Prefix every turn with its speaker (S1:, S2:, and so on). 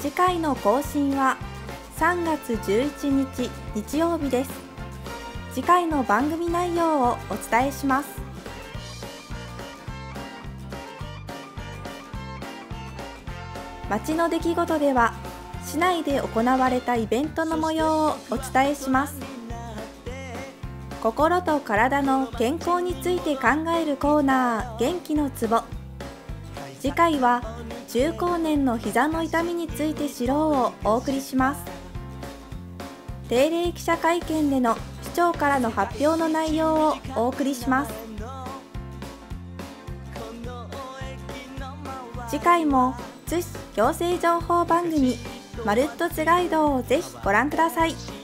S1: 次回の更新は3月11日日曜日です。次回の番組内容をお伝えします。街の出来事では、市内で行われたイベントの模様をお伝えします。心と体の健康について考えるコーナー、元気のツボ。次回は中高年の膝の痛みについて知ろうをお送りします。定例記者会見での市長からの発表の内容をお送りします。次回も津市行政情報番組まるっと津ガイドをぜひご覧ください。